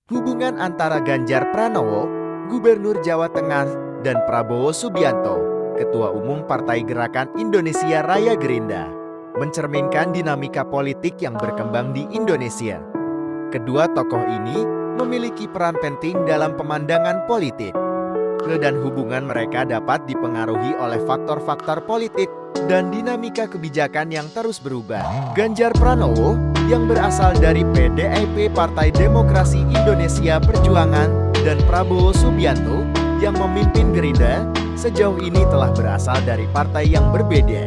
Hubungan antara Ganjar Pranowo, Gubernur Jawa Tengah, dan Prabowo Subianto, Ketua Umum Partai Gerakan Indonesia Raya Gerindra, mencerminkan dinamika politik yang berkembang di Indonesia. Kedua tokoh ini memiliki peran penting dalam pemandangan politik, dan hubungan mereka dapat dipengaruhi oleh faktor-faktor politik dan dinamika kebijakan yang terus berubah. Ganjar Pranowo yang berasal dari PDIP Partai Demokrasi Indonesia Perjuangan dan Prabowo Subianto yang memimpin Gerindra sejauh ini telah berasal dari partai yang berbeda.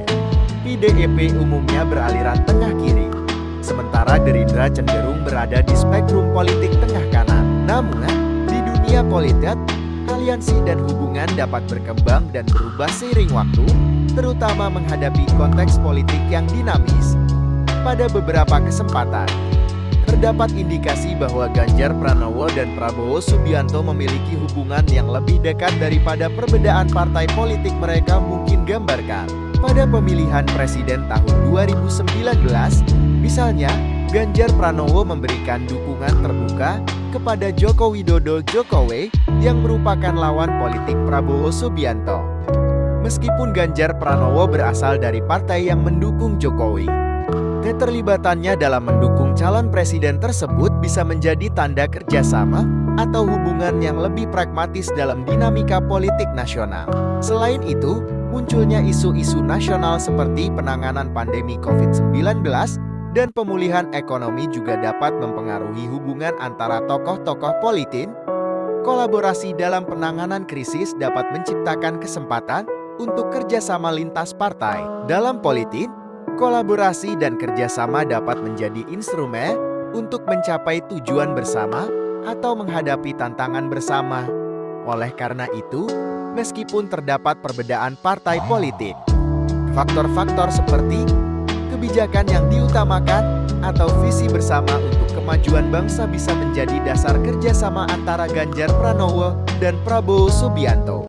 PDIP umumnya beraliran tengah kiri, sementara Gerindra cenderung berada di spektrum politik tengah kanan. Namun, di dunia politik, aliansi dan hubungan dapat berkembang dan berubah seiring waktu, terutama menghadapi konteks politik yang dinamis. Pada beberapa kesempatan, terdapat indikasi bahwa Ganjar Pranowo dan Prabowo Subianto memiliki hubungan yang lebih dekat daripada perbedaan partai politik mereka mungkin gambarkan. Pada pemilihan presiden tahun 2019, misalnya, Ganjar Pranowo memberikan dukungan terbuka kepada Joko Widodo Jokowi yang merupakan lawan politik Prabowo Subianto. Meskipun Ganjar Pranowo berasal dari partai yang mendukung Jokowi, keterlibatannya dalam mendukung calon presiden tersebut bisa menjadi tanda kerjasama atau hubungan yang lebih pragmatis dalam dinamika politik nasional. Selain itu, munculnya isu-isu nasional seperti penanganan pandemi COVID-19 dan pemulihan ekonomi juga dapat mempengaruhi hubungan antara tokoh-tokoh politik. Kolaborasi dalam penanganan krisis dapat menciptakan kesempatan untuk kerjasama lintas partai. Dalam politik, kolaborasi dan kerjasama dapat menjadi instrumen untuk mencapai tujuan bersama atau menghadapi tantangan bersama. Oleh karena itu, meskipun terdapat perbedaan partai politik, faktor-faktor seperti kebijakan yang diutamakan atau visi bersama untuk kemajuan bangsa bisa menjadi dasar kerjasama antara Ganjar Pranowo dan Prabowo Subianto.